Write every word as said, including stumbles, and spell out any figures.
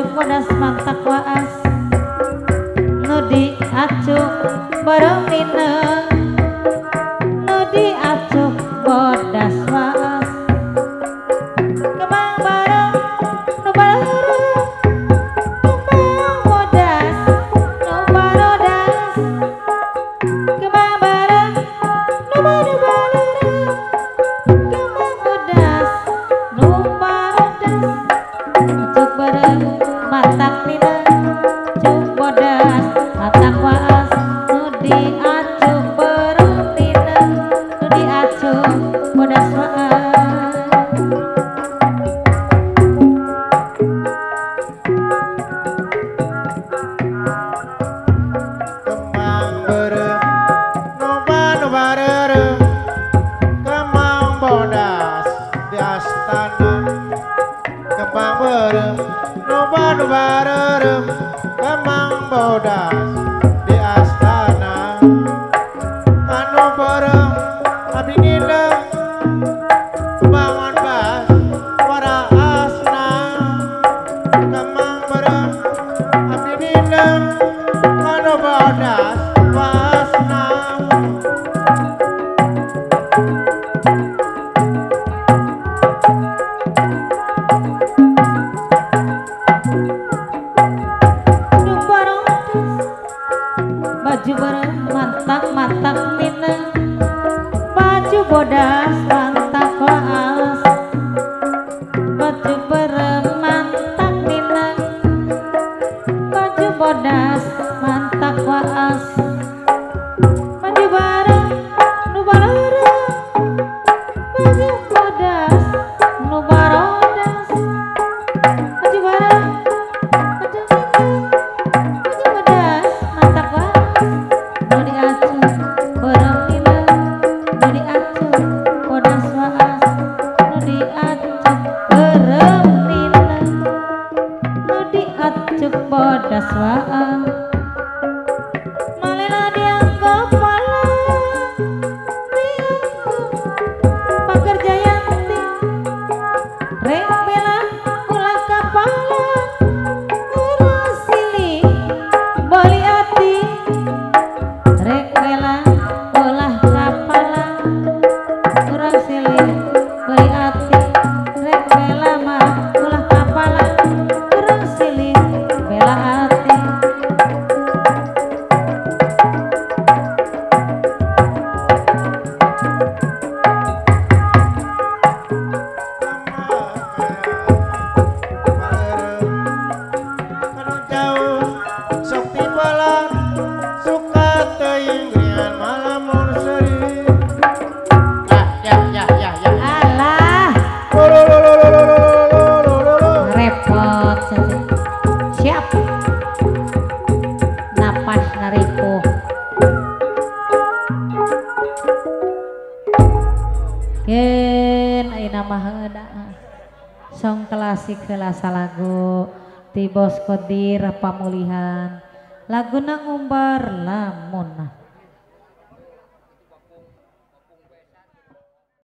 acuk bodas mantak waas nudi acuk bareng mineng nudi acuk bodas waas kembang bareng nu bareng kembang bodas nu barodas kembang bareng nu baru bareng kembang bodas nu barodas acuk bareng matak mineng acuk bodas matak waas nudi acuk bareng mineng nudi acuk bodas waas kembang berem noba noba rerem kembang bodas di astana kembang berem noba noba rerem kembang bodas di astana anu berem abdi ngineng kembangan bas wara asna kembang berem abdi ngineng anu bodas wasna nu barodas baju bareng mantak mantak mineng baju bodas mantak waas baju bareng mantak mineng baju bodas mantak waas baju bareng nu bareng baju bodas nu barodas baju bareng baju mineng baju bodas mantak waas nu diacuk bareng mineng nu diacuk bodas waas nu diacuk bareng mineng nu diacuk bodas waas malela dianggap pala pagar jayanti rek bela ulah kapala urang silih bali ati rek bela ulah kapala urang silih bali ati rek bela mah ulah kapala urang silih bela ati anu jauh sok timbalan suka teuing grian malamun seuri ya ya ya ya ya alah repot saja siap napas naripuh gen ayeuna mah heuda song klasik heula salagu ti Bos Kodir Pamulihan laguna ngumbar lamun